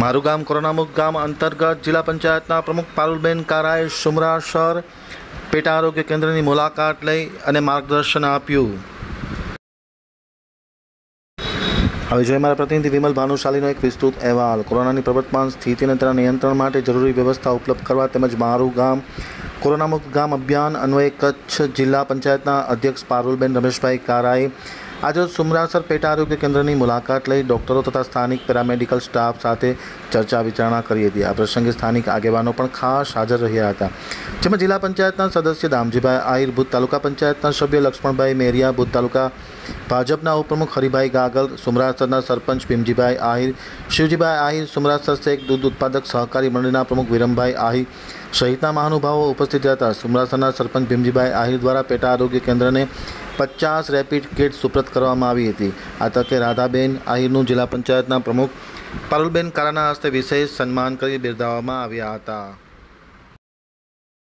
મારું ગામ કોરોનામુક્ત ગામ અંતર્ગત જિલ્લા પંચાયતના પ્રમુખ પારુલબેન કારાએ સુમરાસર પેટા આરોગ્ય કેન્દ્રની મુલાકાત લઈ અને માર્ગદર્શન આપ્યું। હવે જોઈએ મારા પ્રતિનિધિ વિમલ ભાનુશાલીનો એક વિસ્તૃત અહેવાલ। કોરોનાની પ્રવર્તમાન સ્થિતિ અને તેના નિયંત્રણ માટે જરૂરી વ્યવસ્થા ઉપલબ્ધ કરવા તેમજ મારું ગામ કોરોનામુક્ત ગામ અભિયાન અન્વયે કચ્છ જિલ્લા પંચાયતના અધ્યક્ષ પારુલબેન રમેશભાઈ કારાએ આજે સુમરાસર પેટા આરોગ્ય કેન્દ્રની મુલાકાત લઈ ડોક્ટરો તથા સ્થાનિક પેરામેડિકલ સ્ટાફ સાથે ચર્ચા વિચારણા કરી હતી। આ પ્રસંગે સ્થાનિક આગેવાનો પણ ખાસ હાજર રહ્યા હતા, જેમાં જિલ્લા પંચાયતના સદસ્ય દામજીભાઈ આહિર, ભૂત તાલુકા પંચાયતના સભ્ય લક્ષ્મણભાઈ મેરિયા, ભૂત તાલુકા ભાજપના ઉપપ્રમુખ હરિભાઈ ગાગલ, સુમરાસરના સરપંચ ભીમજીભાઈ આહિર, શિવજીભાઈ આહિર, સુમરાસર શેખ દૂધ ઉત્પાદક સહકારી મંડળીના પ્રમુખ વિરમભાઈ આહિર સહિતના મહાનુભાવો ઉપસ્થિત હતા। સુમરાસરના સરપંચ ભીમજીભાઈ આહિર દ્વારા પેટા આરોગ્ય કેન્દ્રને 50 રેપિડ કિટ સુપ્રત કરવામાં આવી હતી। આ તકે રાધાબેન આહિરનું જિલ્લા પંચાયતના પ્રમુખ પારુલબેન કારાના હસ્તે વિશેષ સન્માન કરી બિરદાવવામાં આવ્યા હતા।